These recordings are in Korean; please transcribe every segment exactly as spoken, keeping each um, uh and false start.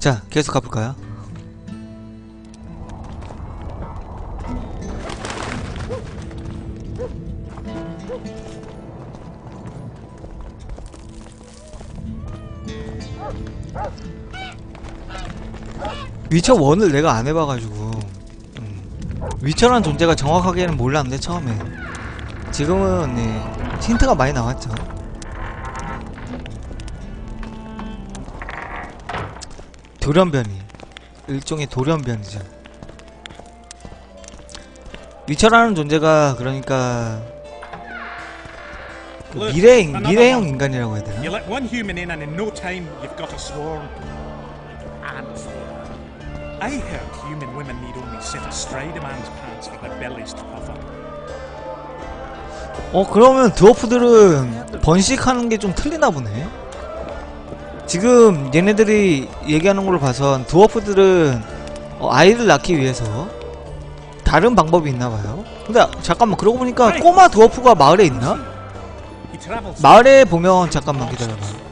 자, 계속 가볼까요? 위쳐 원을 내가 안 해봐가지고 음. 위쳐라는 존재가 정확하게는 몰랐는데 처음에 지금은 네, 힌트가 많이 나왔죠. 돌연변이 일종의 돌연변이죠. 위쳐라는 존재가 그러니까 그 미래 미래형 인간이라고 해야 되나? I heard human women need only sit astride a man's pants for their bellies to puff up. 어 그러면 드워프들은 번식하는 게 좀 틀리나 보네. 지금 얘네들이 얘기하는 걸로 봐선 드워프들은 어, 아이를 낳기 위해서 다른 방법이 있나봐요. 근데 잠깐만 그러고 보니까 꼬마 드워프가 마을에 있나? 마을에 보면 잠깐만 기다려봐.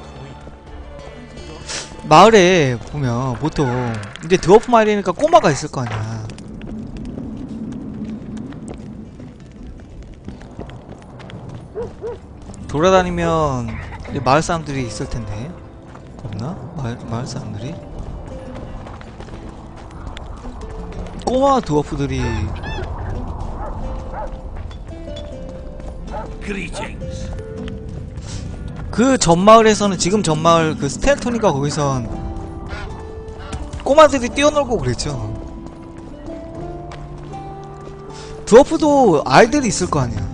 마을에 보면 보통 이제 드워프 마을이니까 꼬마가 있을 거 아니야. 돌아다니면 이제 마을 사람들이 있을 텐데 없나? 마을, 마을 사람들이? 꼬마 드워프들이 그 전마을에서는 지금 전마을 그 스텔토니가 거기선 꼬마들이 뛰어놀고 그랬죠. 드워프도 아이들이 있을 거 아니야.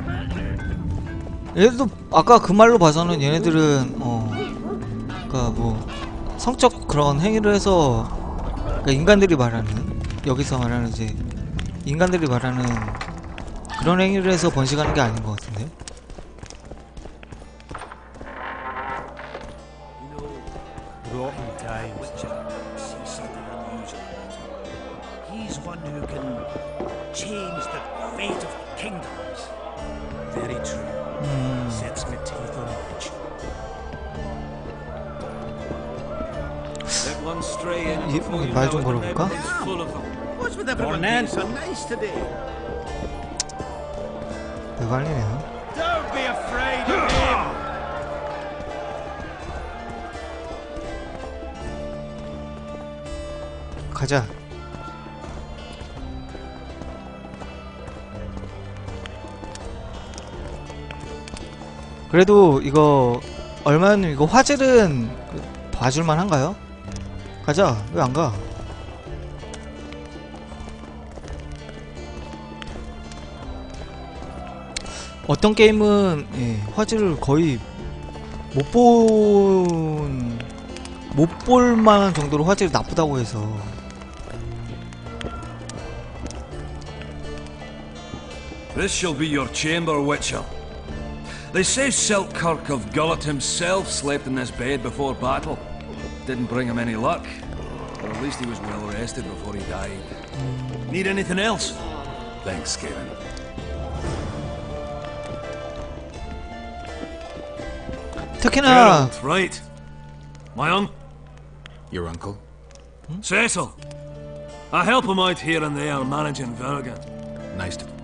얘들도 아까 그 말로 봐서는 얘네들은 어 그니까 뭐 성적 그런 행위를 해서 그러니까 인간들이 말하는 여기서 말하는 이제 인간들이 말하는 그런 행위를 해서 번식하는 게 아닌 것 같은데. 말 좀 걸어볼까? 내가 할 일이야. 가자. 그래도 이거 얼마는 이거 화질은 봐줄만 한가요? 가자. 왜 안 가? 어떤 게임은 예, 화질을 거의 못 본... 못 볼만한 정도로 화질이 나쁘다고 해서 This shall be your chamber, Witcher. They say Selkirk of Gullet himself slept in this bed before battle. Didn't bring him any luck, but at least he was well rested before he died. Need anything else? Thanks, Galen. 특히나 Geralt, right. My un... Your uncle? Hmm? Cecil. I help him out here and there managing Vergen. Nice to...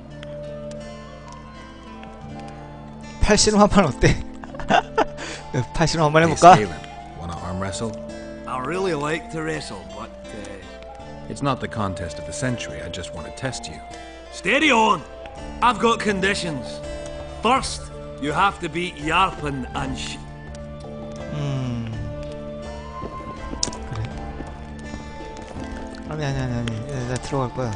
팔씨름 한판 어때? 팔씨름 한판 해볼까? Hey, wanna arm wrestle? I really like to wrestle, but uh... it's not the contest of the century. I just want to test you. Steady on! I've got conditions. First, you have to beat Yarpen and sh... 음... 그래. 아니 아니 아니 아니 나 들어갈 거야.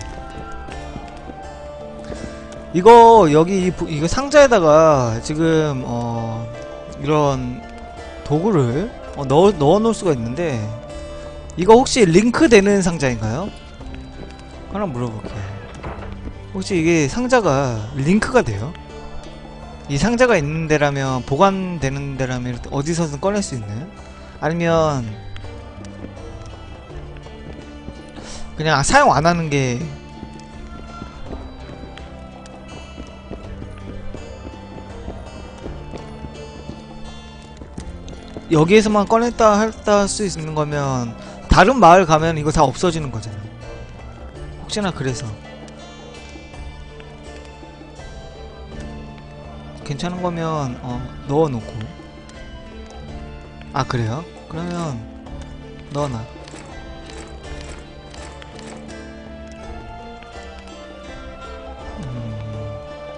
이거 여기 이거 상자에다가 지금 어 이런 도구를 어, 넣어 넣어 놓을 수가 있는데 이거 혹시 링크 되는 상자인가요? 하나 물어볼게. 혹시 이게 상자가 링크가 돼요? 이 상자가 있는 데라면 보관되는 데라면 어디서든 꺼낼 수 있는? 아니면 그냥 사용 안 하는 게 여기에서만 꺼냈다 할다 할 수 있는 거면 다른 마을 가면 이거 다 없어지는 거잖아. 혹시나 그래서. 괜찮은 거면 어 넣어놓고. 아 그래요? 그러면 넣어놔. 음,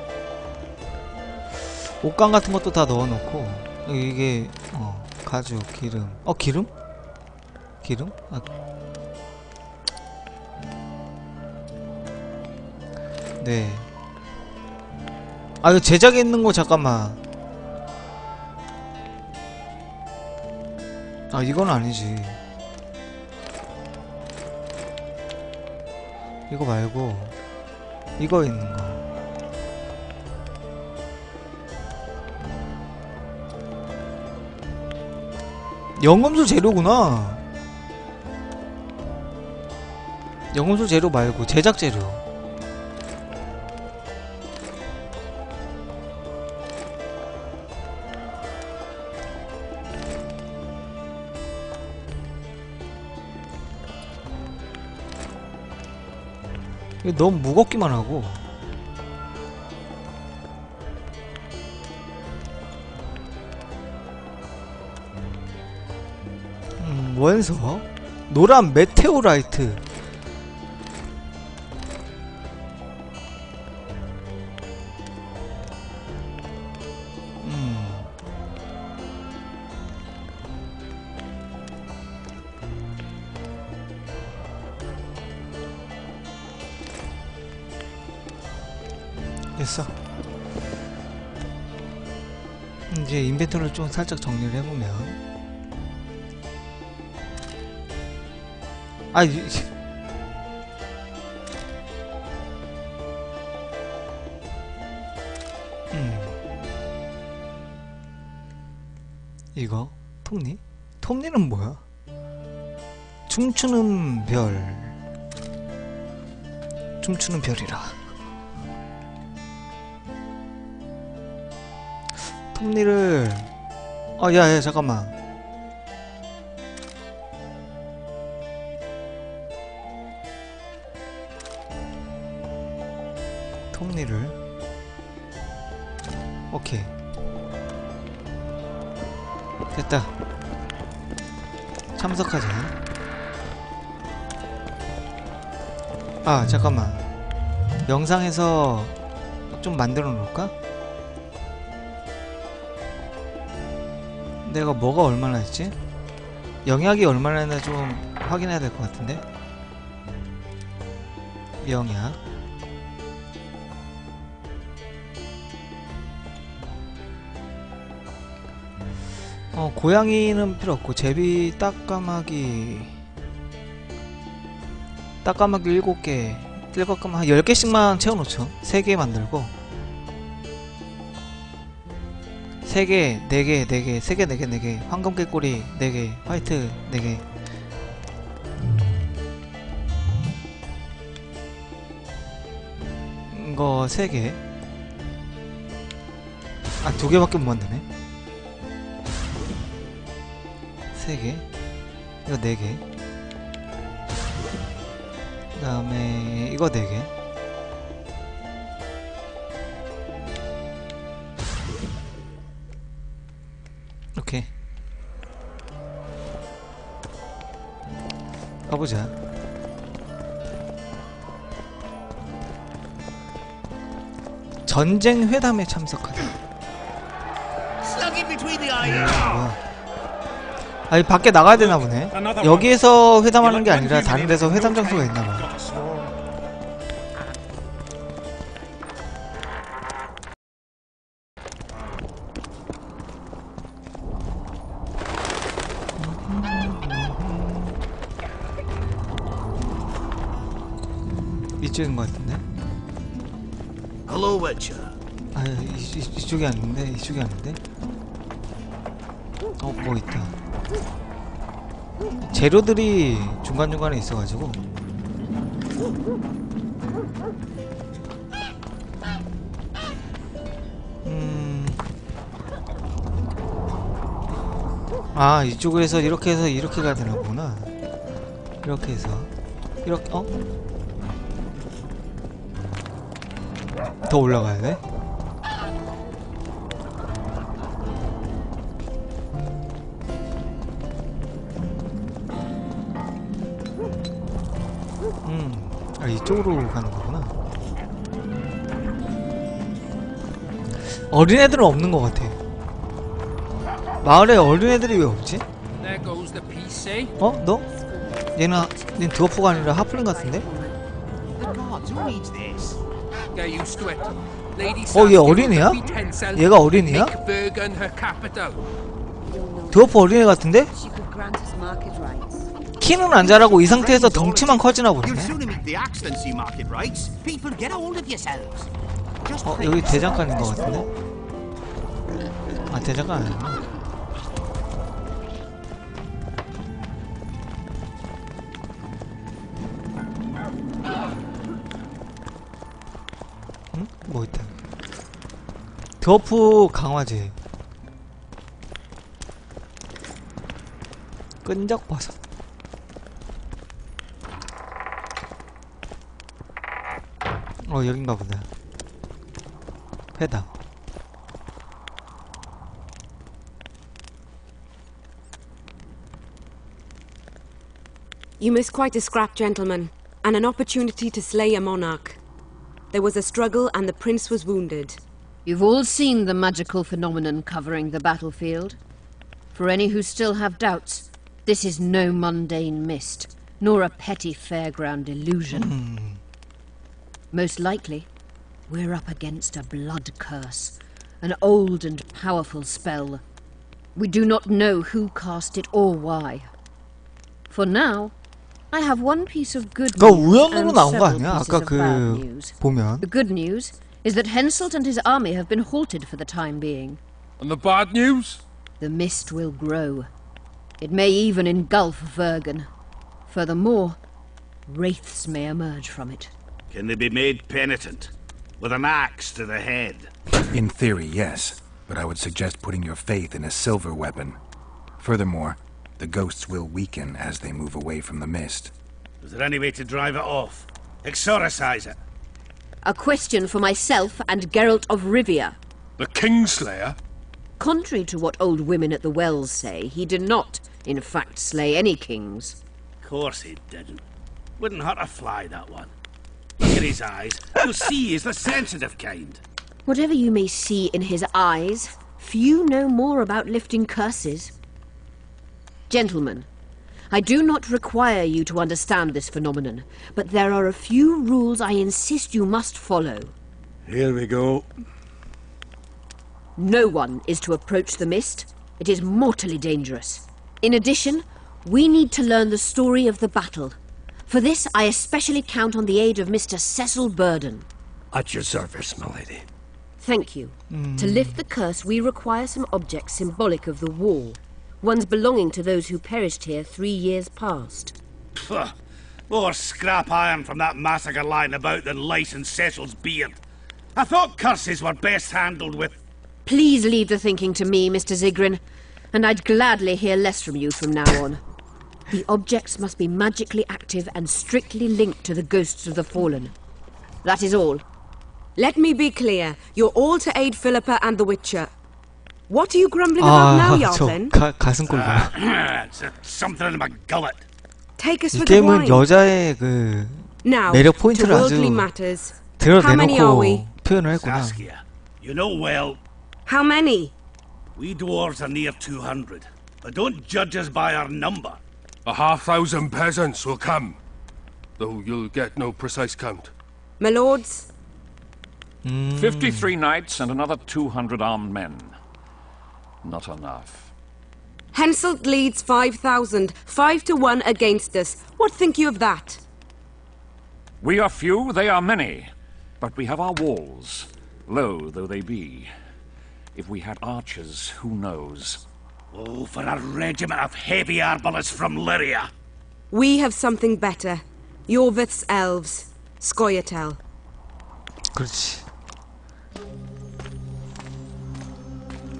옷감 같은 것도 다 넣어놓고. 이게 어 가죽, 기름. 어 기름? 기름? 아. 네. 아 이거 제작에 있는 거 잠깐만. 아 이건 아니지. 이거 말고 이거 있는 거. 연금술 재료구나. 연금술 재료 말고 제작 재료. 이거 너무 무겁기만 하고. 음, 원서? 노란 메테오라이트. 음. 됐어. 이제 인벤토리를 좀 살짝 정리를 해보면. 아, 이, 음. 이거 톱니? 톱니는 뭐야? 춤추는 별. 춤추는 별이라. 톱니를 어 야야 잠깐만. 톱니를 오케이 됐다. 참석하자. 아 잠깐만. 영상에서 좀 만들어 놓을까? 내가 뭐가 얼마나 했지? 영약이 얼마나 했나 좀 확인해야 될 것 같은데? 영약 어 고양이는 필요 없고 제비 딱까마귀 딱까마귀 일곱 개 일곱 까마 한 열 개씩만 채워놓죠. 세 개 만들고 세 개, 네 개, 네 개, 세 개, 네 개, 네 개, 황금 깨꼬리 네 개, 화이트 네 개. 이거 세 개. 아, 두 개밖에 못 만드네. 세 개. 이거 네 개. 그 다음에 이거 네 개. 오케이. 가보자. 전쟁 회담에 참석하다. 뭐야? 아니 밖에 나가야 되나 보네. 여기에서 회담하는 게 아니라 다른 데서 회담 장소가 있나 봐. 이쪽인 것 같은데? Hello, Witcher. 아, 이, 이, 이쪽이 아닌데? 이쪽이 아닌데? 어, 뭐 있다. 재료들이 중간중간에 있어가지고. 음. 아, 이쪽에서 이렇게 해서 이렇게 가야 되나 보구나. 이렇게 해서 이렇게 어? 더 올라가야 돼? 음, 아 이쪽으로 가는 거구나. 어린애들은 없는 것 같아. 마을에 어린애들이 왜 없지? There goes the P C. 어? 너? 얘는 얘는 드워프가 아니라 하플링 같은데? The gods, who needs this? Get used to it. Lady 어, 얘 어린애야? 얘가 어린애야? Bergen her capital. 드워프 어린애 같은데? She could grant us market rights. 키는 안 자라고 이 상태에서 덩치만 커지나 You'll 보네. soon meet the Excellency market rights. People, get a hold of yourselves. Just 어, pray 여기 for 대장간인 것 someone. 같은데? 아, 대장간 아니구나. 응? 뭐 있다. 드워프 강화제. 끈적 버섯. 어, 여긴가 보다. 회당. You missed quite a scrap, gentlemen, and an opportunity to slay a monarch. There was a struggle and the prince was wounded. You've all seen the magical phenomenon covering the battlefield. For any who still have doubts, this is no mundane mist, nor a petty fairground illusion. Most likely, we're up against a blood curse, an old and powerful spell. We do not know who cast it or why. For now, I have one piece of good 그거 news 우연으로 and 나온 거 several 아니야? pieces 아까 of bad 그 news. 보면 The good news is that Henselt and his army have been halted for the time being. And the bad news? The mist will grow. It may even engulf Vergen. Furthermore, wraiths may emerge from it. Can they be made penitent? With an axe to the head? In theory, yes. But I would suggest putting your faith in a silver weapon. Furthermore, the ghosts will weaken as they move away from the mist. Is there any way to drive it off? Exorcise it? A question for myself and Geralt of Rivia. The Kingslayer? Contrary to what old women at the wells say, he did not, in fact, slay any kings. Of course he didn't. Wouldn't hurt a fly, that one. Look at his eyes. You'll see he's the sensitive kind. Whatever you may see in his eyes, few know more about lifting curses. Gentlemen, I do not require you to understand this phenomenon, but there are a few rules I insist you must follow. Here we go. No one is to approach the mist. It is mortally dangerous. In addition, we need to learn the story of the battle. For this, I especially count on the aid of Mister Cecil Burden. At your service, my lady. Thank you. To lift the curse, we require some objects symbolic of the war. Ones belonging to those who perished here three years past. Pfft. More scrap iron from that massacre lying about than lice in Cecil's beard. I thought curses were best handled with... Please leave the thinking to me, Mister Zigrin, and I'd gladly hear less from you from now on. The objects must be magically active and strictly linked to the ghosts of the fallen. That is all. Let me be clear. You're all to aid Philippa and the Witcher. What are you grumbling about now, 아, 저 Yarlin? 가, 가슴 꼴 봐. it's uh, something in my gullet. Take us 이 for the 게임은 wine. 여자의 그 Now, 매력 to 포인트를 worldly 아주 matters. How many are we? 드러내놓고 표현을 했구나. Saskia, you know well, How many? we dwarves are near two hundred. But don't judge us by our number. A half thousand peasants will come, though you'll get no precise count. My lords? Fifty-three knights and another two hundred armed men. Not enough. Henselt leads five thousand. Five to one against us. What think you of that? We are few, they are many. But we have our walls, low though they be. If we had archers, who knows? Oh, for a regiment of heavy arbalists from Lyria. We have something better. Yorvith's elves. Scoia'tael. 그렇지.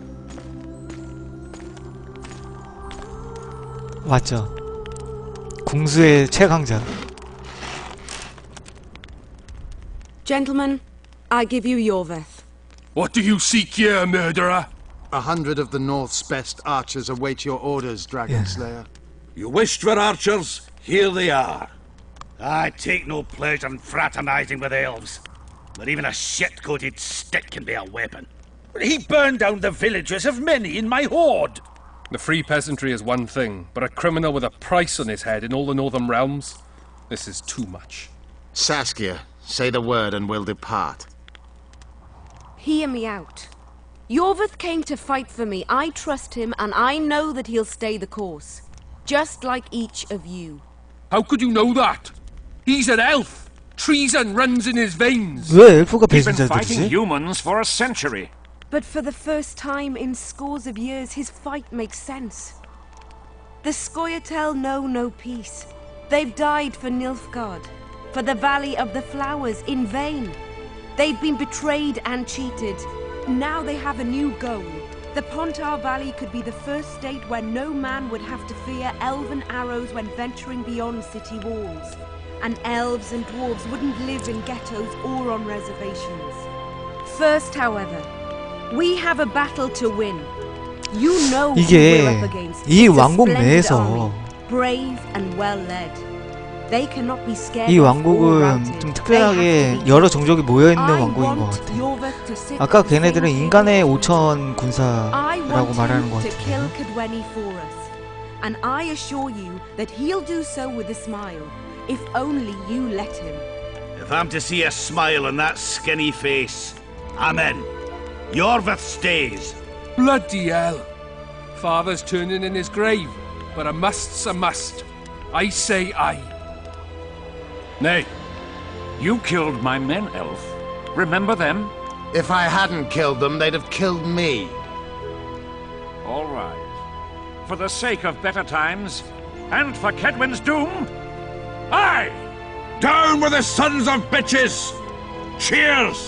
맞죠. 궁수의 최강자. Gentlemen, I give you Yorveth. What do you seek here, murderer? A hundred of the North's best archers await your orders, Dragon Yeah. Slayer. You wished for archers? Here they are. I take no pleasure in fraternizing with elves, but even a shit-coated stick can be a weapon. He burned down the villages of many in my horde. The free peasantry is one thing, but a criminal with a price on his head in all the Northern realms? This is too much. Saskia, say the word and we'll depart. Hear me out. Yorveth came to fight for me. I trust him, and I know that he'll stay the course. Just like each of you. How could you know that? He's an elf! Treason runs in his veins! 왜 엘프가 He's been fighting 배신자들이지? humans for a century. But for the first time in scores of years, his fight makes sense. The Scoia'tael know no peace. They've died for Nilfgaard, for the Valley of the Flowers, in vain. They've been betrayed and cheated. Now they have a new goal. The Pontar Valley could be the first state where no man would have to fear elven arrows when venturing beyond city walls. And elves and dwarves wouldn't live in ghettos or on reservations. First, however, we have a battle to win. You know who we're up 이게 against. 이 It's a 왕국 splendid 내에서 army, brave and well led. They cannot be scared 이 of or 왕국은 routed. 좀 They 특별하게 have to be 여러 종족이 모여있는 I 왕국인 것 want 같아. Yorveth to sit 아까 at the same 걔네들은 table 인간의 with me. 오천 I 군사라고 want 말하는 것 him to kill 같아. Cadweni for us. And I assure you that he'll do so with a smile, if only you let him. If I'm to see a smile on that skinny face, I'm in. Yorveth stays. Bloody hell! Father's turning in his grave, but a must's a must. I say aye. Nay, you killed my men, Elf. Remember them? If I hadn't killed them, they'd have killed me. All right. For the sake of better times, and for Kedwin's doom, aye! Down with the sons of bitches! Cheers!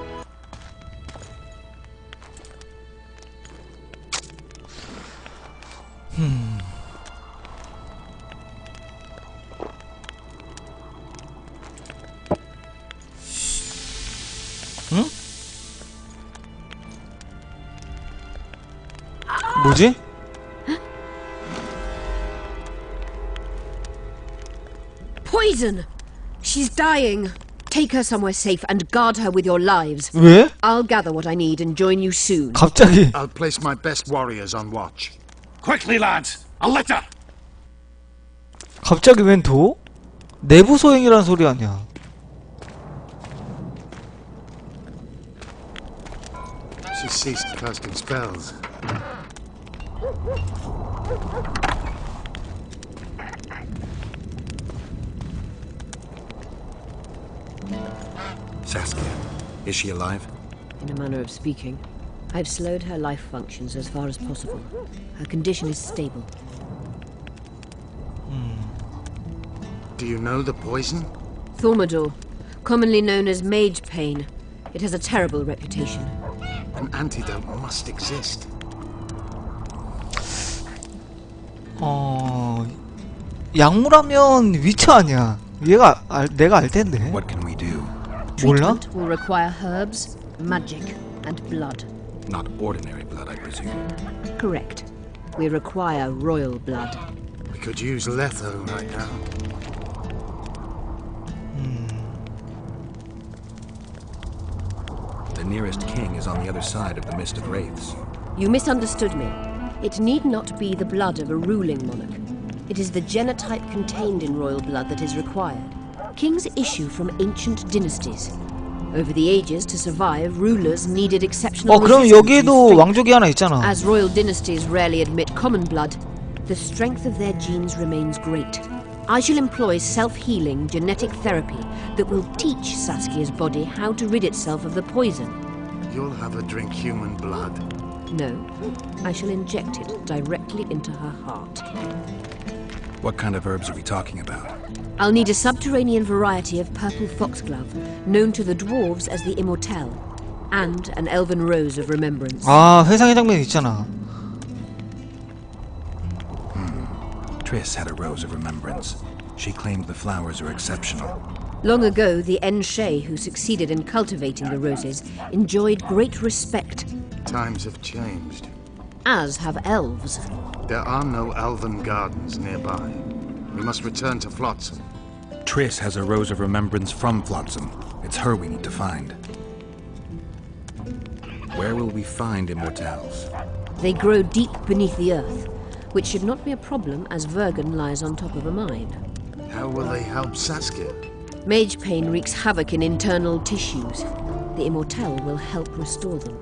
응? 뭐지? Poison! She's dying. Take her somewhere safe and guard her with your lives. 왜? I'll gather what I need and join you soon. 갑자기 I'll place my best warriors on watch. Quickly, lads! A litter! 갑자기 웬 도? 내부 소행이란 소리 아니야. She ceased casting spells. Saskia, is she alive? In a manner of speaking, I've slowed her life functions as far as possible. Her condition is stable. Do you know the poison? Thaumadur, commonly known as mage pain. It has a terrible reputation. An antidote must exist. 어... 약물하면 위치 아니야. 얘가 알, 내가 알 텐데. What can we do? 몰라? Treatment will require herbs, magic, and blood. Not ordinary blood, I presume. Correct. We require royal blood. We could use Letho right now. The nearest king is on the other side of the Mist of Wraiths. You misunderstood me. It need not be the blood of a ruling monarch. It is the genotype contained in royal blood that is required. Kings issue from ancient dynasties. Over the ages, to survive, rulers needed exceptional 어 그럼 resistance and 여기에도 strength. 왕족이 하나 있잖아. As royal dynasties rarely admit common blood, the strength of their genes remains great. I shall employ self-healing genetic therapy that will teach Saskia's body how to rid itself of the poison. You'll have her drink human blood. No, I shall inject it directly into her heart. What kind of herbs are we talking about? I'll need a subterranean variety of purple foxglove, known to the dwarves as the Immortelle, and an elven rose of remembrance. 아 회상의 장면 있잖아. Triss had a rose of remembrance. She claimed the flowers are exceptional. Long ago, the Enshe who succeeded in cultivating the roses enjoyed great respect, Times have changed. as have elves. There are no elven gardens nearby. We must return to Flotsam. Triss has a rose of remembrance from Flotsam. It's her we need to find. Where will we find immortals? They grow deep beneath the earth, which should not be a problem as Vergen lies on top of a mine. How will they help Saskia? Mage pain wreaks havoc in internal tissues. The immortal will help restore them.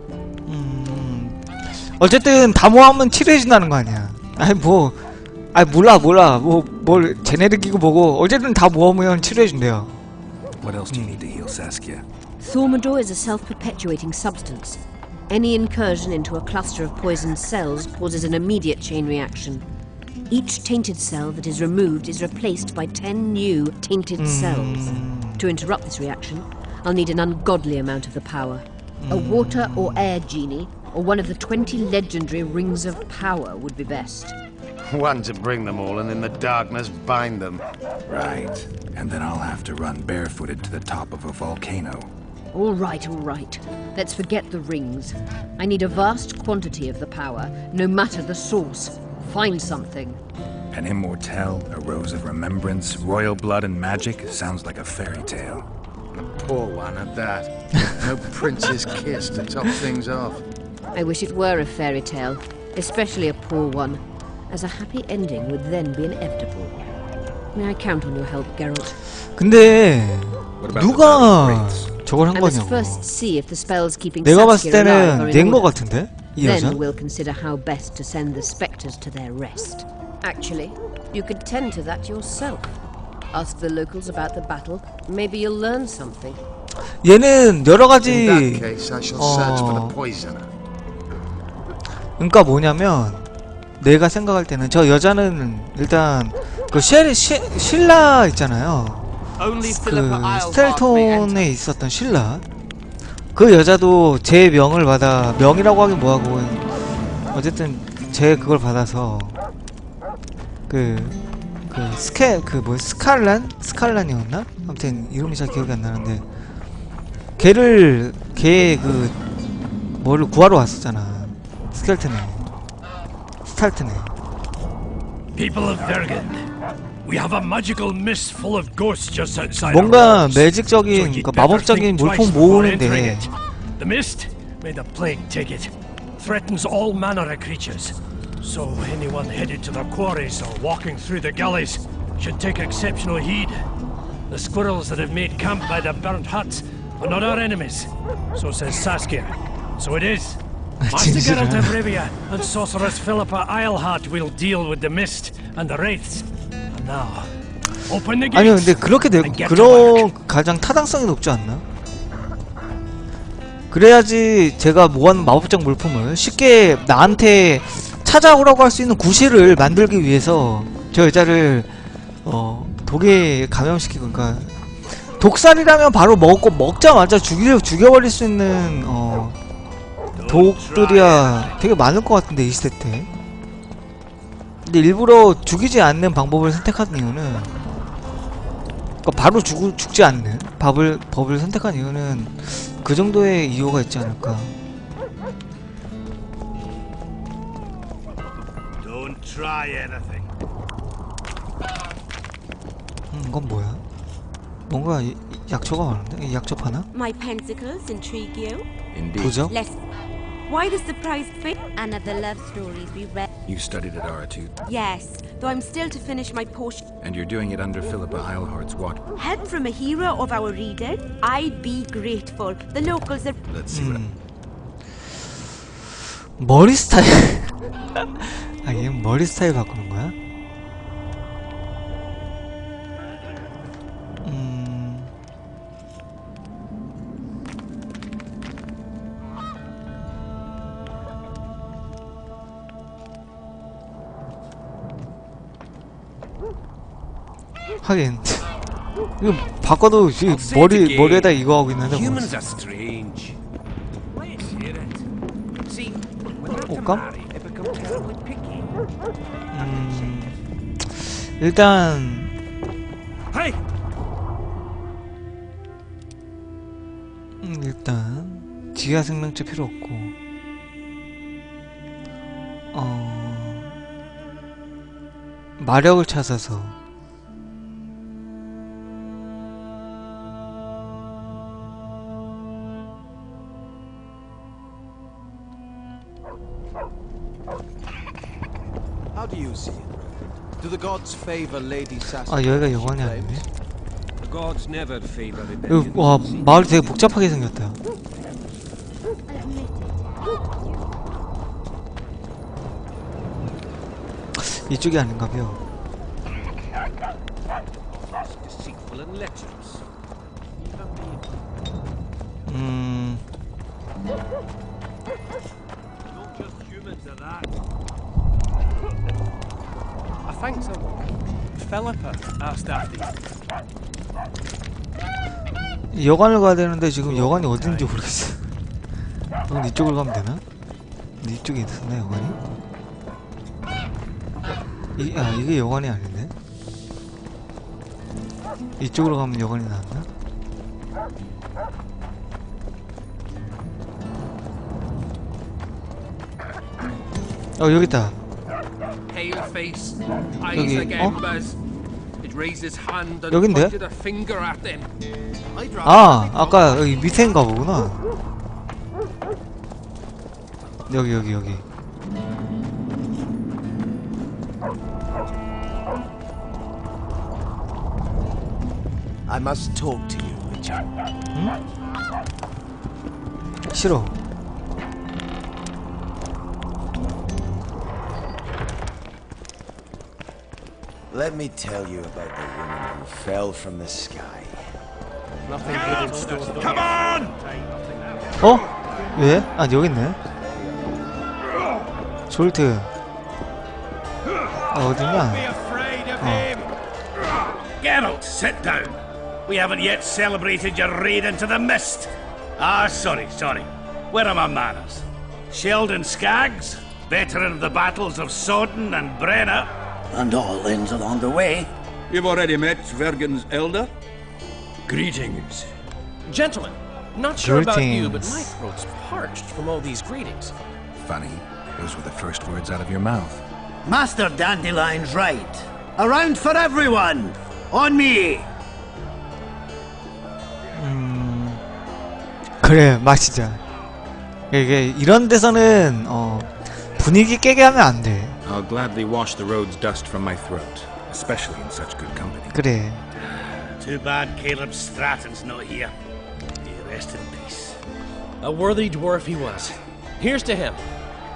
어쨌든 다 모으면 치료해준다는 거 아니야. 아니 뭐, 아니 몰라 몰라 뭐 뭘 제네릭이고 뭐고 어쨌든 다 모으면 치료해준대요. What else do you need to heal Saskia? Thaumadour is a self-perpetuating substance. Any incursion into a cluster of poisoned cells causes an immediate chain reaction. Each tainted cell that is removed is replaced by ten new tainted cells. To interrupt this reaction, I'll need an ungodly amount of the power. A water or air genie, or one of the twenty legendary rings of power would be best. One to bring them all and in the darkness bind them. Right. And then I'll have to run barefooted to the top of a volcano. All right, all right. Let's forget the rings. I need a vast quantity of the power, no matter the source. Find something. An immortal, a rose of remembrance, royal blood and magic sounds like a fairy tale. A poor one at that. No prince's kiss to top things off. I wish it were a fairy tale, especially a poor one, as a happy ending would then be inevitable. May I count on your help, Geralt? 근데 누가 저걸 한 I must 거냐고. first see if the spells keeping 내가 봤을 Saskia alive 때는 are in 낸 거 order. 같은데 이 여자. Then we'll consider how best to send the spectres to their rest. Actually, you could tend to that yourself. Ask the locals about the battle. Maybe you'll learn something. 얘는 여러 In 가지 that case, I shall search for 어, the poisoner. 그러니까 뭐냐면 내가 생각할 때는 저 여자는 일단 그 쉘, 시, 신라 있잖아요. 그 스텔톤에 있었던 신라. 그 여자도 제 명을 받아, 명이라고 하긴 뭐하고 어쨌든 제 그걸 받아서 그 그 스케 그 뭐 스칼란 스칼란이었나? 아무튼 이름이 잘 기억이 안 나는데 걔를 걔 그 뭐를 구하러 왔었잖아. 스켈트네. 스탈트네. People of Vergen, we have a magical mist full of ghosts just outside. 뭔가 매직적인 그러니까 마법적인 물품 모으는데 The mist, may the plague take it, threatens all manner of creatures. So anyone headed to the quarries or walking through the gullies should take exceptional heed. The squirrels that have made camp by the burnt huts are not our enemies, so says Saskia. So it is. Master Geralt of Rivia and Sorceress Philippa Eilhart will deal with the mist and the wraiths. And now, open the gates. 아니요 근데 그렇게 되고 그런 가장 타당성이 높지 않나? 그래야지 제가 모아놓은 마법적 물품을 쉽게 나한테 찾아오라고 할 수 있는 구실을 만들기 위해서 저 여자를 어 독에 감염시키고 그러니까 독살이라면 바로 먹고 먹자마자 죽여 죽여버릴 수 있는 어 독들이야 되게 많을 것 같은데 이 시대 때. 근데 일부러 죽이지 않는 방법을 선택한 이유는 그러니까 바로 죽 죽지 않는 법을 법을 선택한 이유는 그 정도의 이유가 있지 않을까. Don't try anything. 음, 이건 뭐야? 뭔가 이, 약초가 많은데? 이 약초 파나? My pensacles intrigue you? 부적? Let's... Why the surprised fit? Another love stories we read. You studied at Aratud, Yes, though I'm still to finish my potion. and you're doing it under Philippa Eilhart's watch. Help from a hero of our reading? I'd be grateful. The locals are... Let's see what 음. 머리 스타일 아 얘 머리 스타일 바꾸는 거야? 음... 하긴 이거 바꿔도 이 머리 머리에다 이거 하고 있는데 뭐. Humans are strange. Let's hear it. See, when they're up to 옷감? marry, they become terribly picky. 음... 일단 Hey! 음, 일단 지하 생명체 필요 없고 어 마력을 찾아서 How do you see it? Do the gods favor Lady Saskia? 아 여기가 여관이 아니네. The gods never favor 여기, 와 마을이 되게 복잡하게 생겼다. 이쪽이 아닌가벼. deceitful and lecherous. 음. Not just humans are that. I think so. Philippa asked after you. 여관을 가야 되는데 지금 여관이 어딘지 모르겠어. 그럼 이쪽으로 가면 되나? 근데 이쪽에 있었나 여관이? 이, 아 이게 여관이 아닌데? 이쪽으로 가면 여관이 나왔나? 어 여기 있다. Pale face, eyes 여기, like 어? embers. It raised his hand and 여긴데? pointed a finger at them. 아 아까 여기 밑에인가 보구나. 여기 여기 여기. I must talk to you, Witcher. 응? 싫어. Let me tell you about the woman who fell from the sky. Nothing good in store for Come on! 어? 왜? 아 여기 있네. 졸트. 아 어디냐? Geralt, sit down. We haven't yet celebrated your raid into the mist. Ah, sorry, sorry. Where are my manners? Sheldon Skaggs, veteran of the battles of Sodden and Brenna. And all inns along the way. You've already met Vergen's elder? Greetings. Gentlemen, not sure about you, but Greetings. my throat's parched from all these greetings. Funny. Those were the first words out of your mouth. Master Dandelion's right. Around for everyone! On me! 음 그래 마시자. 이게 이런 데서는 어 분위기 깨게 하면 안 돼. I'll gladly wash the road's dust from my throat, especially in such good company. 그래. Too bad Caleb Stratton's not here. May he rest in peace. A worthy dwarf he was. Here's to him.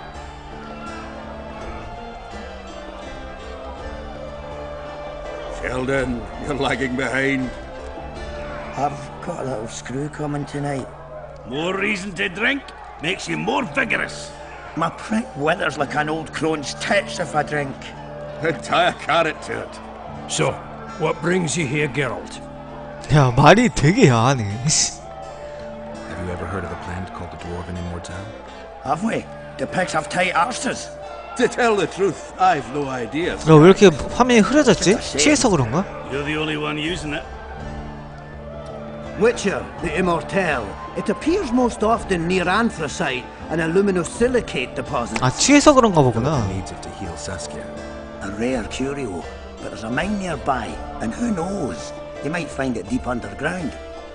Sheldon, you're lagging behind. I've got a little screw coming tonight. More reason to drink makes you more vigorous. My prick withers like an old crone's tits if I drink. Tie a carrot to it. So, what brings you here, Geralt? 야 말이 되게 야하네. Have you ever heard of a plant called the Dwarven Immortal? Have we? The pigs have tight arses. To tell the truth, I've no idea. 야 왜 이렇게 화면이 흐려졌지? 취해서 그런가? You're the only one using it. Witcher, the Immortal. It appears most often near anthracite and aluminosilicate deposits. 아 취해서 그런가 보구나. Needs it to heal Saskia. A rare curio, but there's a mine nearby, and who knows? They might find it deep underground.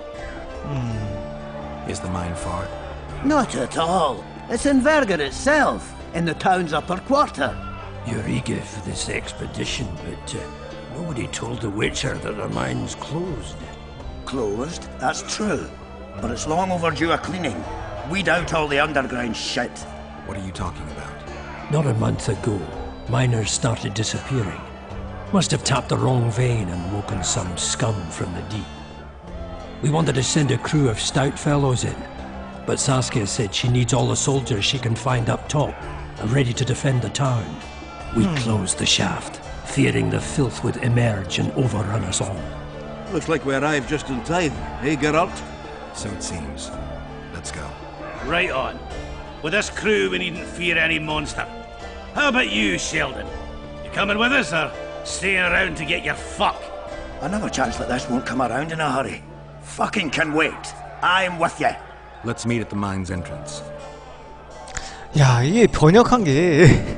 Is the mine far? Not at all. It's in Verger itself, in the town's upper quarter. You're eager for this expedition, but uh, nobody told the Witcher that the mine's closed. Closed, that's true. But it's long overdue a cleaning. Weed out all the underground shit. What are you talking about? Not a month ago, miners started disappearing. Must have tapped the wrong vein and woken some scum from the deep. We wanted to send a crew of stout fellows in, but Saskia said she needs all the soldiers she can find up top and ready to defend the town. We closed the shaft, fearing the filth would emerge and overrun us all. Looks like we arrived just in time, eh, Geralt? So it seems. Let's go. Right on. With this crew, we needn't fear any monster. How about you, Sheldon? You coming with us, or Staying around to get your fuck. Another chance that this won't come around in a hurry. Fucking can wait. I'm with you. Let's meet at the mine's entrance. 야, 이게 번역한 게 예.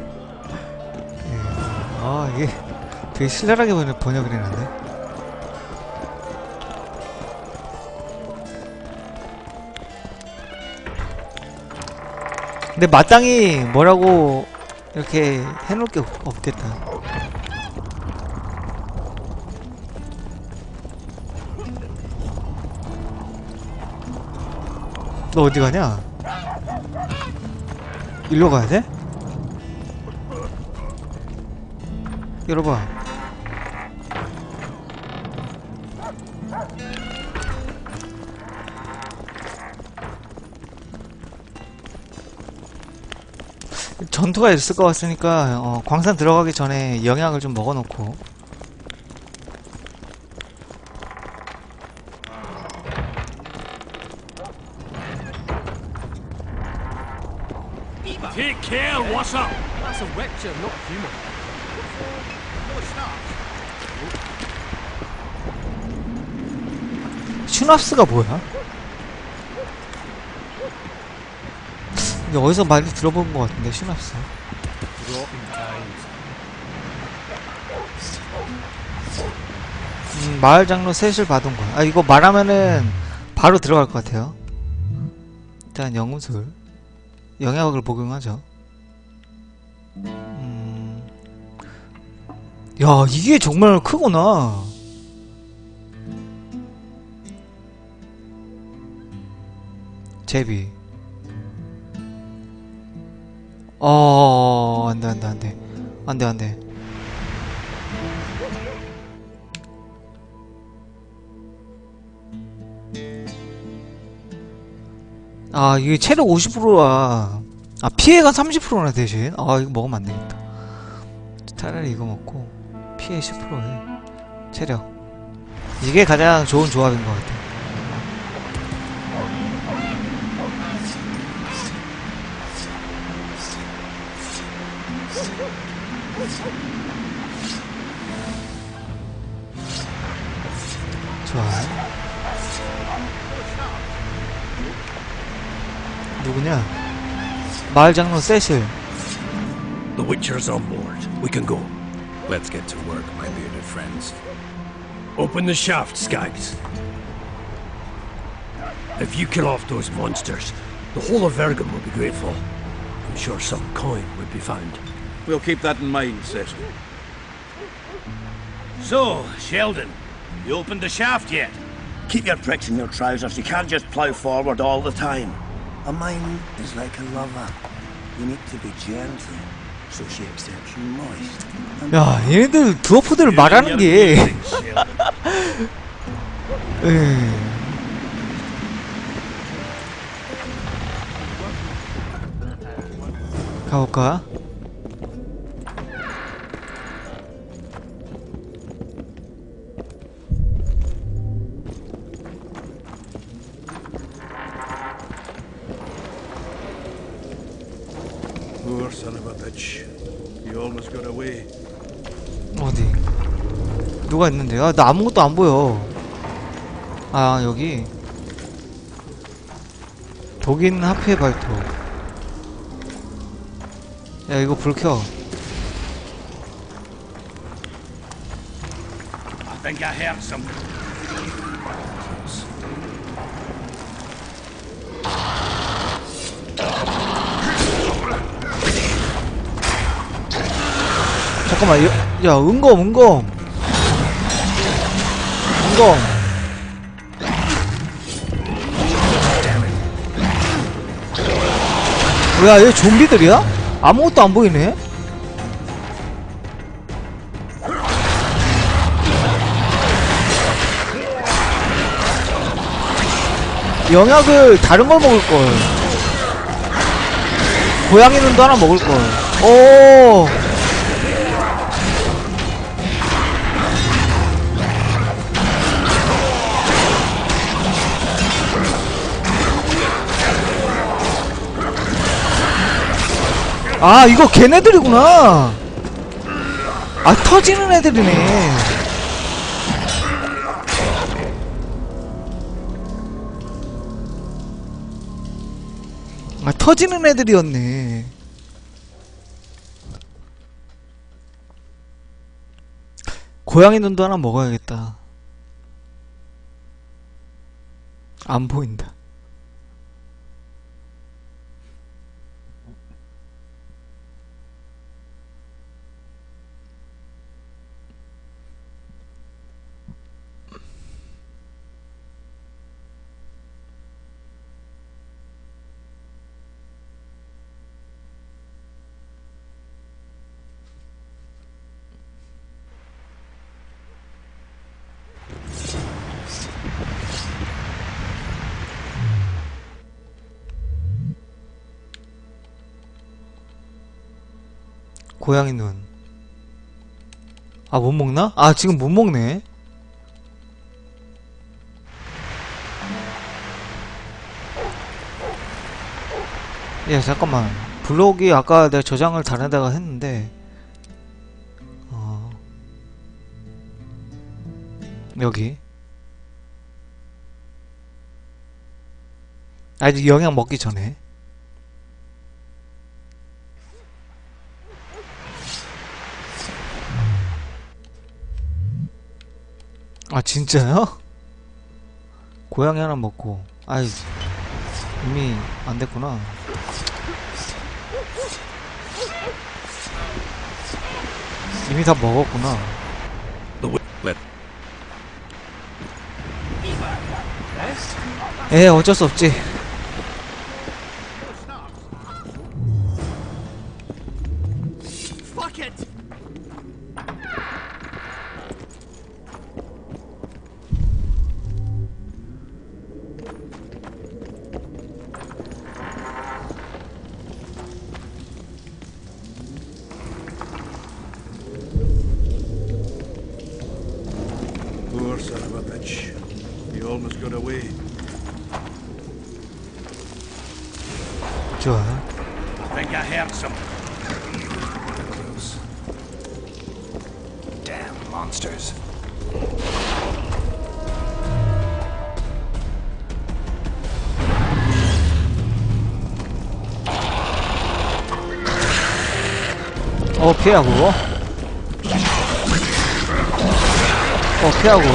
아, 이게 되게 신랄하게 번역, 번역을 해놨네. 근데 마땅히 뭐라고 이렇게 해놓을 게 없, 없겠다. 너 어디 가냐? 일로 가야 돼? 열어봐. 전투가 있을 것 같으니까 어, 광산 들어가기 전에 영약을 좀 먹어놓고. Take care, what's up? That's a Witcher, not human. 슈납스가 뭐야? 근데 어디서 많이 들어본 것 같은데 슈납스. 음, 마을 장로 셋을 받은 거야. 아 이거 말하면은 바로 들어갈 것 같아요. 일단 영웅술 영약을 복용하죠. 음... 야 이게 정말 크구나. 제비. 어 안돼 안돼 안돼 안돼 안돼. 아 이게 체력 오십 퍼센트야. 아 피해가 삼십 퍼센트나 대신. 아 이거 먹으면 안되겠다. 차라리 이거 먹고 피해 십 퍼센트에 체력. 이게 가장 좋은 조합인 것 같아. 좋아. 누구냐? 마을 장로 세실. The Witcher's on board. We can go. Let's get to work, my bearded friends. Open the shaft, Skags. If you kill off those monsters, the whole of Vergum will be grateful. I'm sure some coin would be found. We'll keep that in mind, Cecil. So, Sheldon, you opened the shaft yet? Keep your pricks in your trousers. You can't just plough forward all the time. A mine is like a lover. You need to be gentle, so she accepts you moist. 야, 얘네들 드워프들 말하는 게. 에이. 가볼까? Poor son of a bitch. You almost got away. 어디? 누가 있는데? 아, 나 아무것도 안 보여. 아, 여기. 독인 하피의 발톱. 야, 이거 불 켜. I think I heard some. 잠깐만, 야, 야 은검, 은검. 은검. 뭐야, 얘 좀비들이야? 아무것도 안 보이네? 영약을 다른 걸 먹을걸. 고양이 눈도 하나 먹을걸. 오. 아 이거 걔네들이구나. 아, 터지는 애들이네. 아, 터지는 애들이었네. 고양이 눈도 하나 먹어야겠다. 안 보인다. 고양이 눈. 아, 못 먹나? 아, 지금 못 먹네. 예, 잠깐만. 블록이 아까 내가 저장을 다른 데가 했는데, 어, 여기. 아직 영양 먹기 전에. 아, 진짜요? 고양이 하나 먹고. 아이, 이미 안 됐구나. 이미 다 먹었구나. 에, 어쩔 수 없지. Poor son of a bitch. He almost got away. 좋아. I think I heard something. Close. Damn monsters. 어, 피하고. 어, 피하고.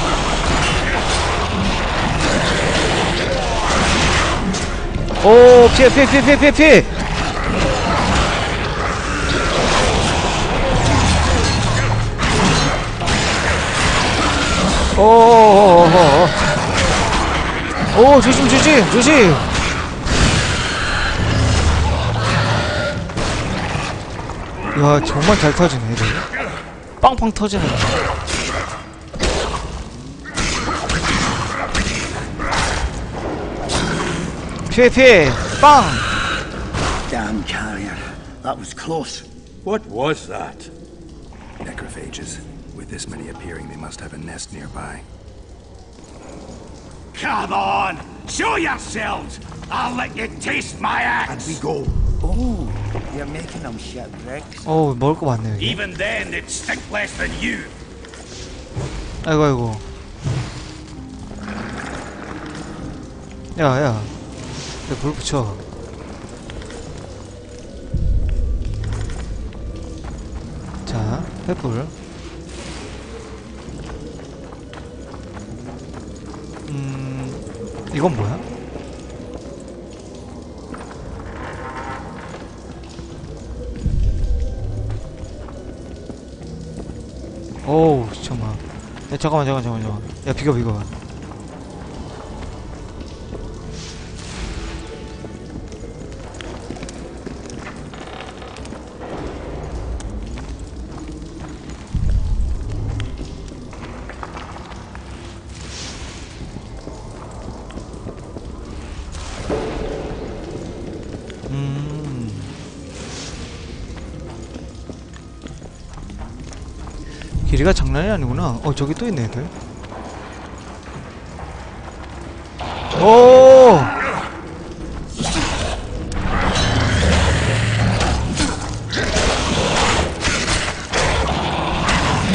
오, 피해, 피해, 피해, 피해, 피해, 피해. 오, 오, 오, 오, 조심, 조심, 조심. 야, 정말 잘 터지네, 애들. 빵빵 터지네. 피해, 피해, 빵! Damn carrier. That was close. What was that? Necrophages. With this many appearing, they must have a nest nearby. Come on! Show yourselves! I'll let you taste my axe! And we go. Oh, you're making them shipwrecks. 어우, 먹을 거 많네, 여기. Even then, they'd stink less than you. 아이고, 아이고. 야, 야. 내 불 붙여. 자, 횃불. 음, 이건 뭐야? 오우, 잠깐만. 야, 잠깐만, 잠깐만, 잠깐만, 잠깐만. 야, 비켜, 비켜. 길이가 장난이 아니구나. 어, 저기 또 있네, 애들. 오!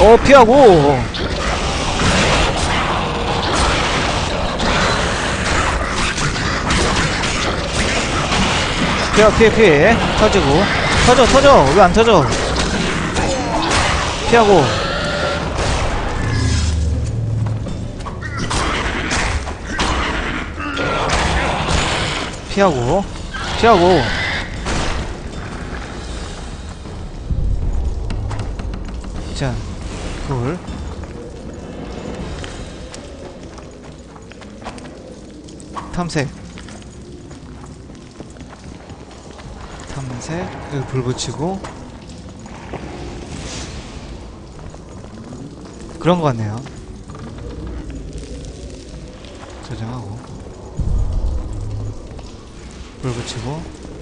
어, 피하고. 피해, 피해, 피해. 터지고. 터져, 터져. 왜 안 터져? 피하고. 피하고. 피하고. 자, 불. 탐색. 탐색. 여기 불 붙이고. 그런 거 같네요. 저장하고. 불 붙이고.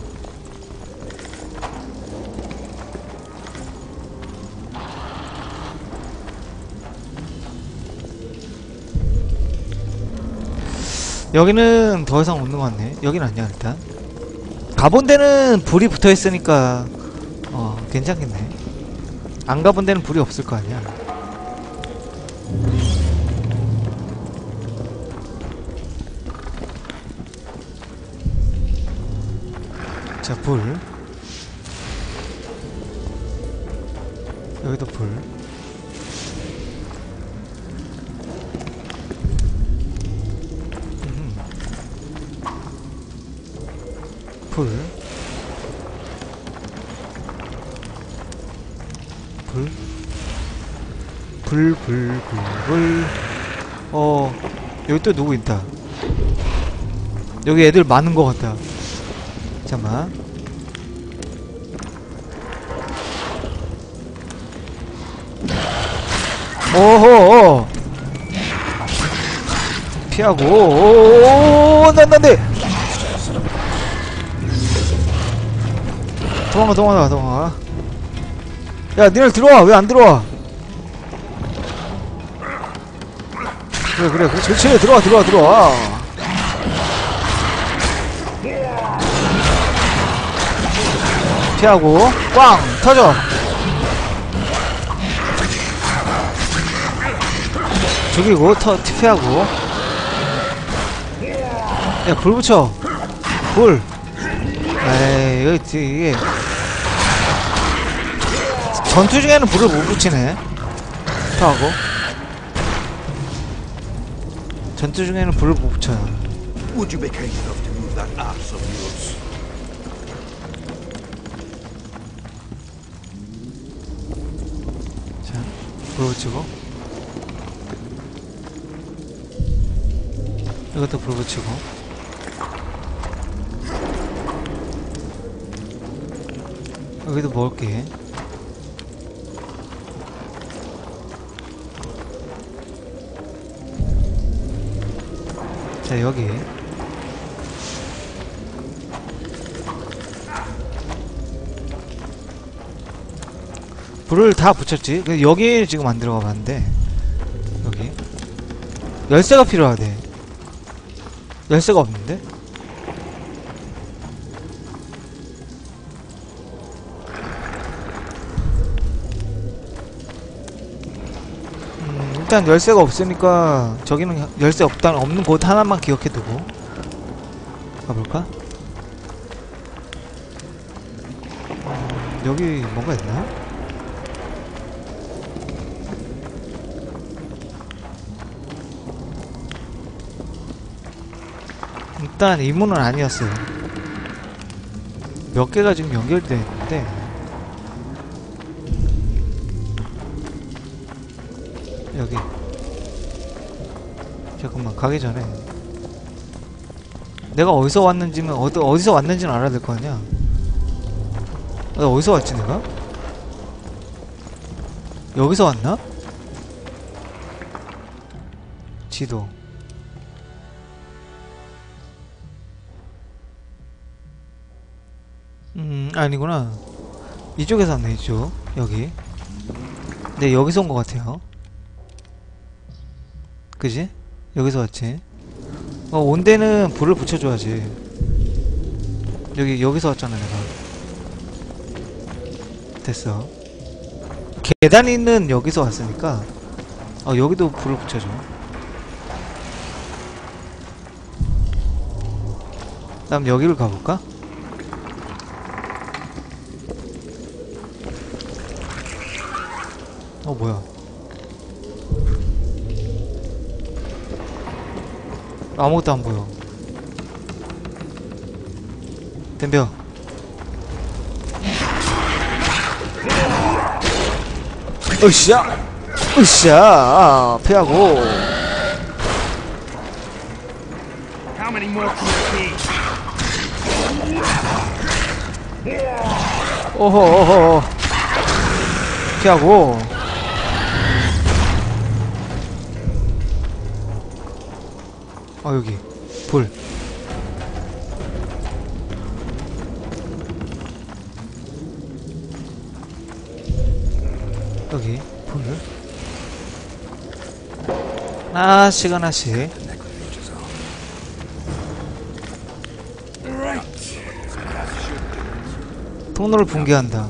여기는 더 이상 없는 것 같네. 여긴 아니야 일단. 가본 데는 불이 붙어있으니까 어 괜찮겠네. 안 가본 데는 불이 없을 거 아니야. 자, 불. 여기도 불. 음흠. 불. 불. 불, 불, 불, 불. 어, 여기 또 누구 있다. 여기 애들 많은 것 같다. 잠깐만. 오호. 피하고. 오오오오. 난난데. 도망가 도망가 도망가. 야, 니네 들어와. 왜 안 들어와? 그래 그래 그래. 그렇지. 들어와 들어와 들어와. 피하고 꽝 터져. 죽이고 터 피하고. 야, 불 붙여. 불. 에이, 여기 이게 전투 중에는 불을 못 붙이네. 피하고. 전투 중에는 불을 못 붙여요. Would you be kind enough to move that arse of yours? 자, 불 붙이고. 이것도 불 붙이고. 여기도 먹을게. 자, 여기. 불을 다 붙였지. 근데 여기 지금 안 들어가 봤는데. 여기. 열쇠가 필요하대. 열쇠가 없는데? 음, 일단 열쇠가 없으니까 저기는 열쇠 없다는 없는 곳 하나만 기억해두고 가볼까? 음, 여기 뭔가 있나? 일단 이 문은 아니었어요. 몇 개가 지금 연결되어 있는데 여기 잠깐만, 가기 전에 내가 어디서 왔는지는 어디, 어디서 왔는지는 알아야 될 거 아니야. 나 어디서 왔지 내가? 여기서 왔나? 지도. 음, 아니구나. 이쪽에서 왔네, 이쪽. 여기. 네, 여기서 온 것 같아요. 그지? 여기서 왔지. 어, 온 데는 불을 붙여줘야지. 여기, 여기서 왔잖아, 내가. 됐어. 계단 있는 여기서 왔으니까 어 여기도 불을 붙여줘. 그다음 여기를 가볼까? 어 뭐야? 아무것도 안 보여. 덤벼. 으쌰! 으쌰! 피하고. How many more can you feed? 오호 오호. 피하고. 아 여기 불. 여기 불. 하나씩 하나씩. 통로를 붕괴한다.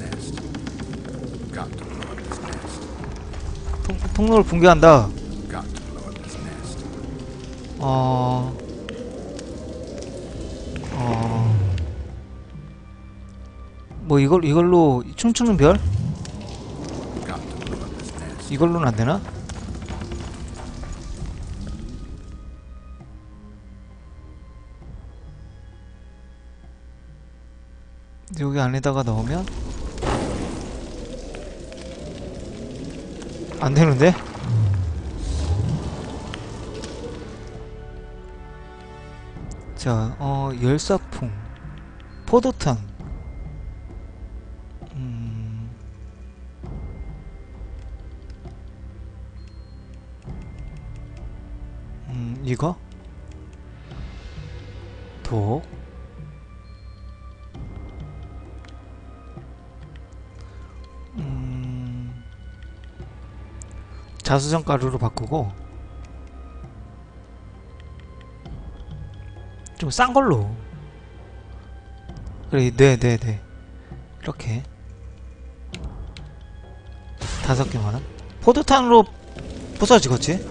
통, 통로를 붕괴한다. 어... 어... 뭐 이걸, 이걸로 춤추는 별? 이걸로는 안 되나? 여기 안에다가 넣으면 안 되는데? 자, 어, 열사풍, 포도탄. 음. 음, 이거? 독. 음. 자수정 가루로 바꾸고 좀 싼 걸로. 그래, 네네네 네, 네. 이렇게 다섯 개만은 포도탄으로 부서지겠지?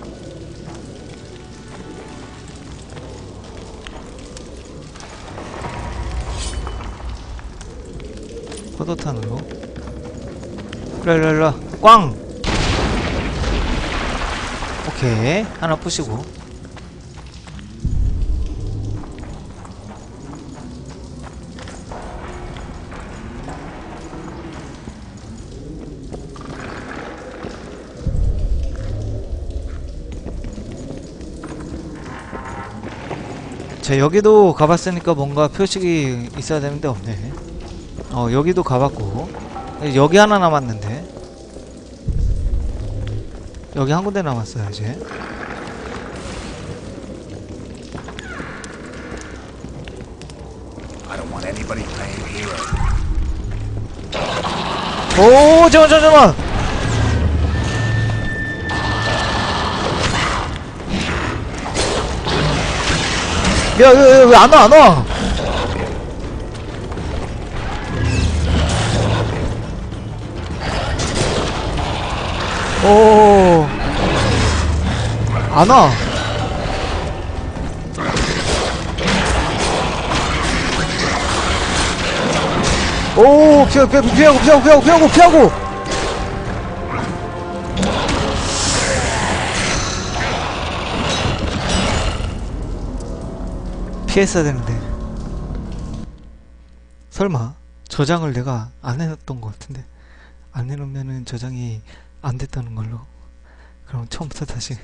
포도탄으로. 일로와 일로와 꽝! 오케이, 하나 부시고. 자, 여기도 가봤으니까 뭔가 표식이 있어야 되는데 없네. 어, 여기도 가봤고 여기 하나 남았는데 여기 한 군데 남았어요 이제. 오, 잠깐 잠깐 잠깐. 야, 왜 안 와, 안 와? 오, 안 와. 오, 피하고, 피하고, 피하고, 피하고, 피하고, 피하고. 피했어야 되는데. 설마 저장을 내가 안 해놨던 것 같은데. 안 해놓으면은 저장이 안 됐다는 걸로. 그럼 처음부터 다시.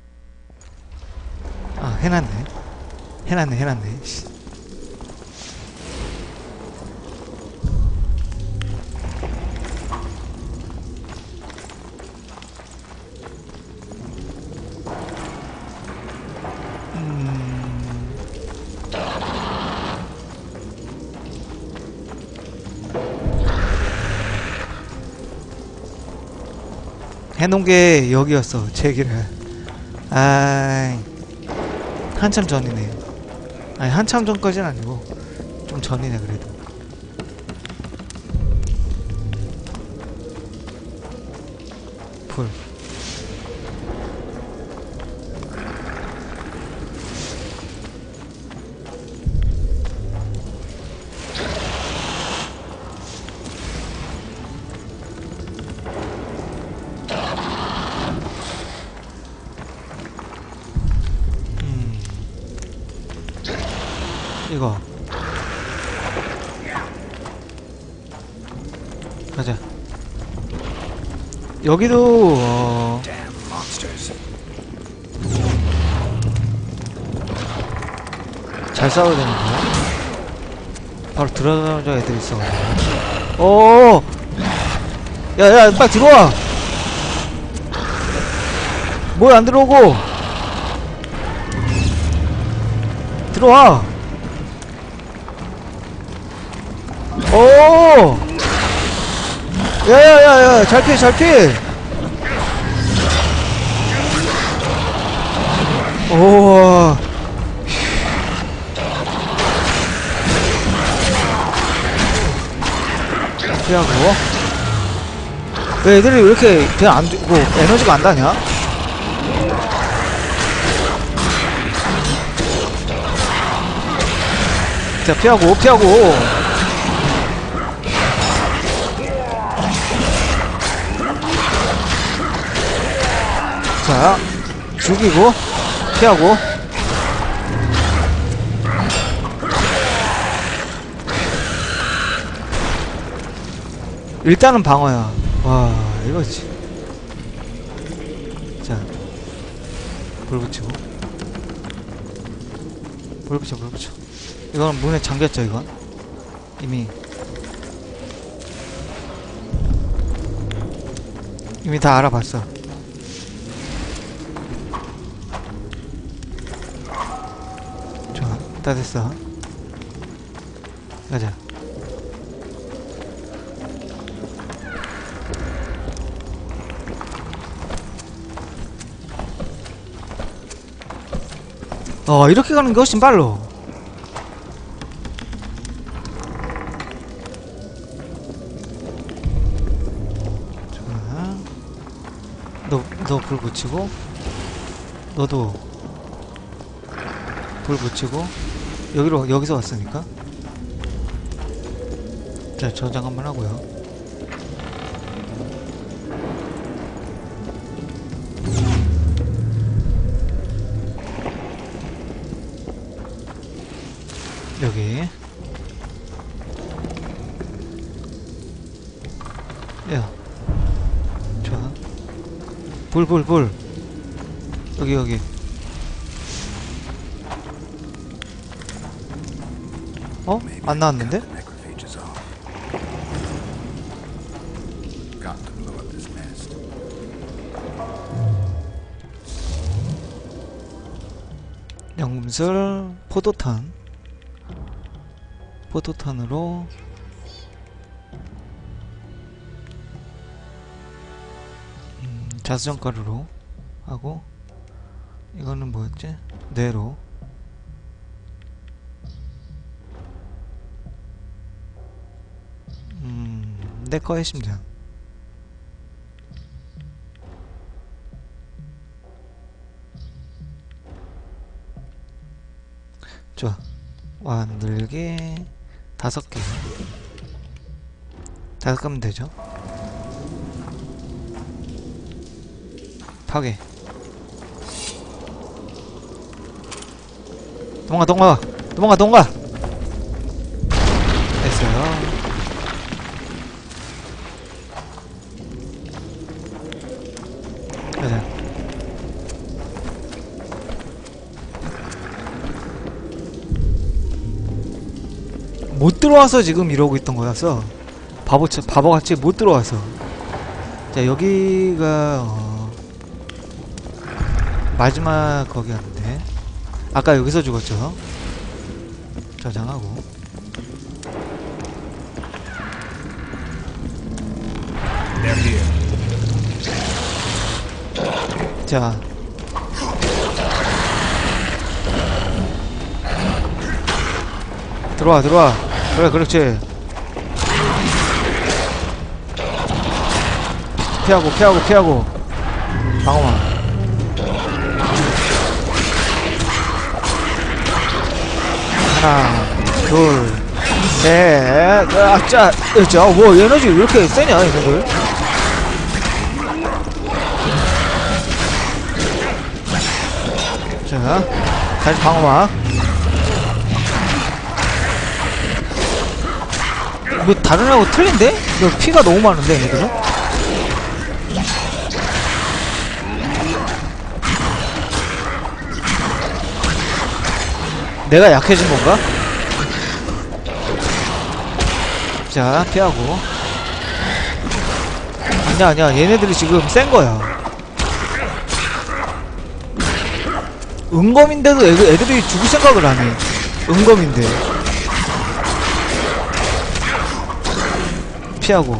아, 해놨네. 해놨네, 해놨네. 해놓은 게 여기였어. 제기를. 아이, 한참 전이네. 아니, 한참 전까지는 아니고 좀 전이네 그래도. 풀. 음. 이거 가자. 여기도 어... 잘 싸워야 되는 거야? 바로 들어가자 애들 있어. 오, 야야 빨리 들어와. 뭐야 안 들어오고? 들어와. 오, 야야야야 잘 피해 잘 피해. 오. 피하고. 왜 애들이 왜 이렇게 그냥 안 주고 에너지가 안 다냐? 자 피하고 피하고. 자 죽이고 피하고. 일단은 방어야. 와 이거지. 자 불 붙이고 불 붙여 불 붙여. 이거는 문에 잠겼죠. 이건 이미 이미 다 알아봤어. 좋아 다 됐어. 가자. 어 이렇게 가는 게 훨씬 빨라. 너 너 불 붙이고 너도 불 붙이고 여기로 여기서 왔으니까. 자 저장 한번 하고요. 여기 야 좋아. 불 불 불 여기 여기. 어? 안 나왔는데? 연금술 포도탄 포도탄으로 음, 자수정가루로 하고 이거는 뭐였지? 뇌로 음, 내 거의 심장. 좋아. 만들기 다섯 개. 다섯 개면 되죠. 파괴. 도망가 도망가 도망가 도망가. 됐어요. 가자. 못 들어와서 지금 이러고 있던 거라서 바보, 바보같이 못 들어와서. 자 여기가 어, 마지막 거기였는데 아까 여기서 죽었죠. 저장하고 자 들어와 들어와. 그래 그렇지. 피하고 피하고 피하고 방어막. 하나, 둘, 셋. 아, 짜, 짜. 와, 에너지 왜 이렇게 세냐, 얘네들? 자, 다시 방어막. 이거 다른 애하고 틀린데? 이거 피가 너무 많은데, 얘네들은? 내가 약해진 건가? 자, 피하고. 아니야, 아니야. 얘네들이 지금 센 거야. 은검인데도 애들, 애들이 죽을 생각을 안 해. 은검인데. 피하고.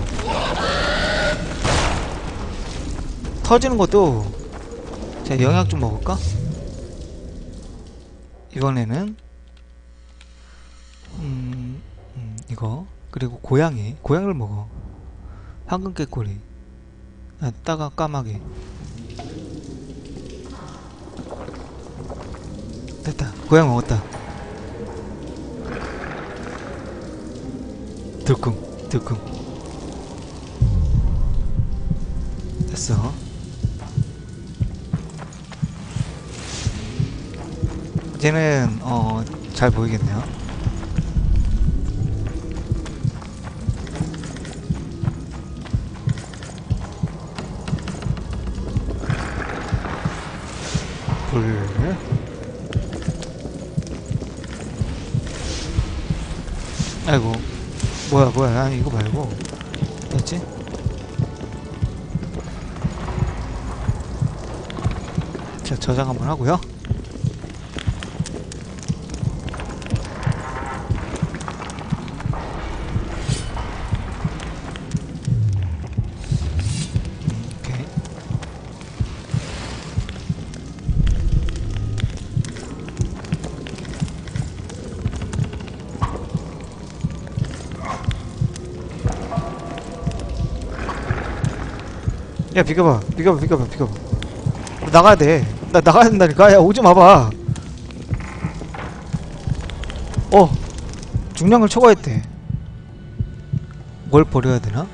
터지는 것도. 자, 영약 좀 먹을까? 이번에는 음, 음 이거 그리고 고양이 고양이를 먹어. 황금 깨꼬리. 아, 따가 까마귀. 됐다. 고양이 먹었다. 들쿵 들쿵. 됐어. 이제는 어, 잘 보이겠네요. 불. 아이고, 뭐야 뭐야. 아니 이거 말고 뭐였지? 자, 저장 한번 하고요. 야, 비켜봐, 비켜봐, 비켜봐, 비켜봐. 나가야 돼. 나 나가야 된다니까. 야, 오지 마봐. 어, 중량을 초과했대. 뭘 버려야 되나?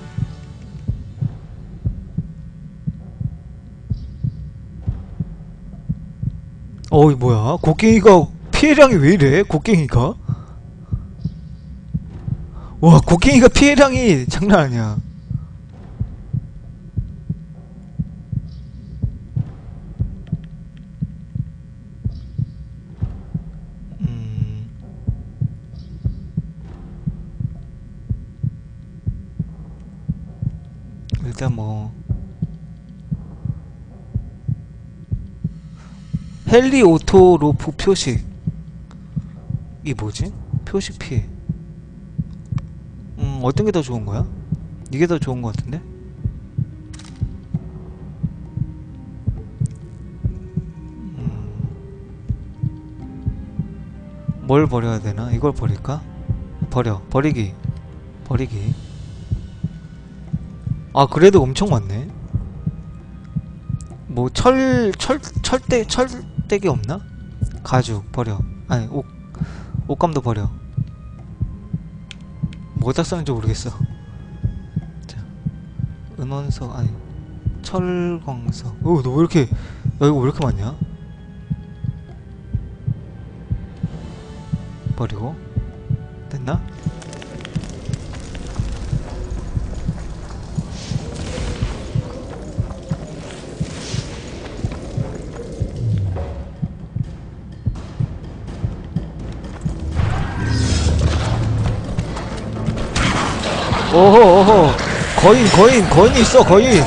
어이, 뭐야? 곡괭이가 피해량이 왜 이래? 곡괭이가? 와, 곡괭이가 피해량이 장난 아니야. 일단 뭐 헬리 오토로프 표식. 이게 뭐지? 표식 피해. 음, 어떤 게 더 좋은 거야? 이게 더 좋은 거 같은데? 음, 뭘 버려야 되나? 이걸 버릴까? 버려. 버리기. 버리기. 아, 그래도 엄청 많네. 뭐 철, 철, 철대, 철대기 없나? 가죽 버려. 아니, 옷, 옷감도 버려. 뭐다 쓰는지 모르겠어. 자, 은원석, 아니, 철광석. 오, 너 왜 이렇게, 야, 이거 왜 이렇게 많냐? 버리고. 됐나? 오호 오호. 거인 거인 거인이 있어. 거인.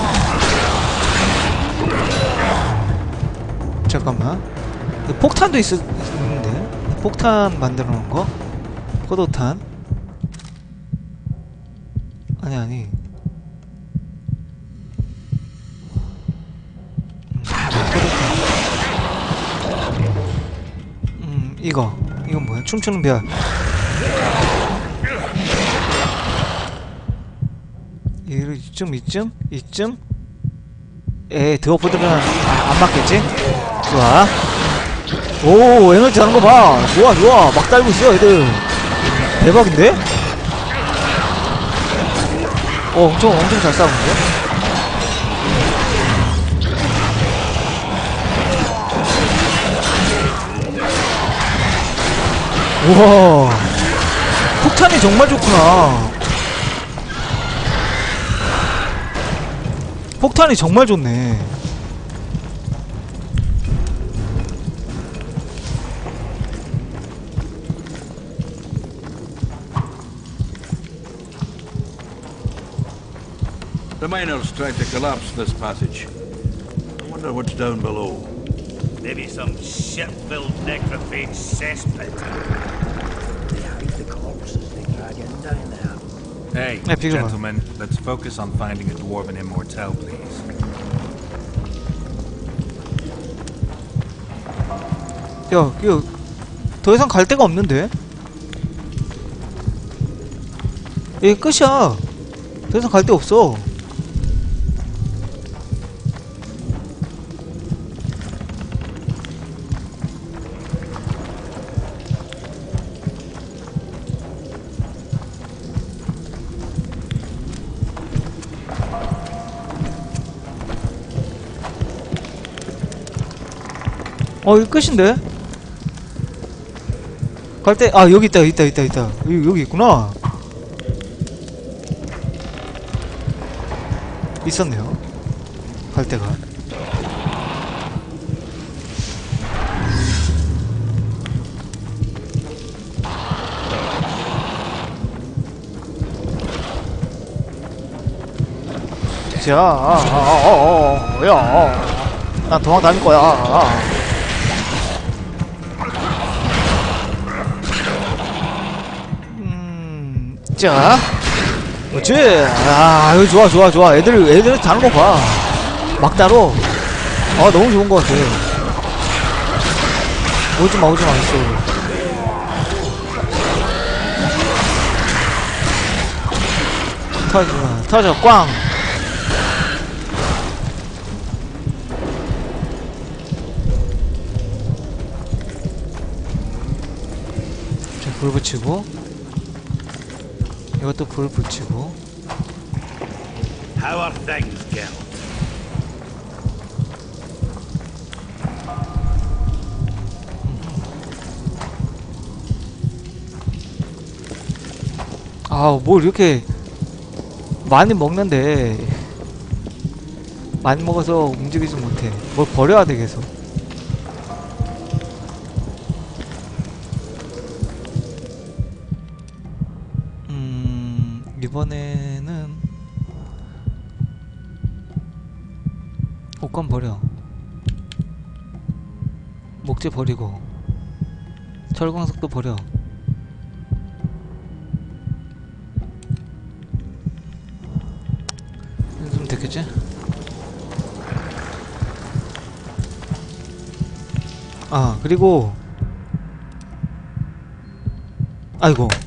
잠깐만. 폭탄도 있, 있는데 폭탄 만들어 놓은 거? 포도탄? 아니 아니. 음, 포도탄. 음, 이거 이건 뭐야? 춤추는 별. 이쯤 이쯤 이쯤 에 드워프들은 아, 안 맞겠지? 좋아. 오 에너지 나는 거봐. 좋아 좋아. 막 달고 있어 애들. 대박인데? 어 엄청 엄청 잘 싸우는데? 우와 폭탄이 정말 좋구나. 폭탄이 정말 좋네. The miners tried to collapse this passage. I wonder what's down below. Maybe some shit-filled necrophage cesspit. They hide the corpses they drag in down there. Hey, Yeah, pick it up. gentlemen, let's focus on finding a dwarven immortal, please. 야 이거 더 이상 갈 데가 없는데? 이게 끝이야. 더 이상 갈 데 없어. 어 이거 끝인데? 갈 때 아 여기 있다 있다 있다 있다 여기, 여기 있구나. 있었네요 갈 데가. 자, 아, 아, 아, 아, 야, 난 도망 다닐 거야. 아. 음, 자, 그렇지. 아, 이거 좋아, 좋아, 좋아. 애들, 애들 다는 거 봐. 막다로. 아, 너무 좋은 거 같아. 오지 마, 오지 마, 있어. 터져, 터져, 꽝. 불 붙이고 이것도 불 붙이고. How are things, Geralt? 아, 뭘 이렇게 많이 먹는데 많이 먹어서 움직이지 못해. 뭘 버려야 돼 계속. 이번에는 옷감 버려. 목재 버리고 철광석도 버려. 좀 됐겠지? 아 그리고 아이고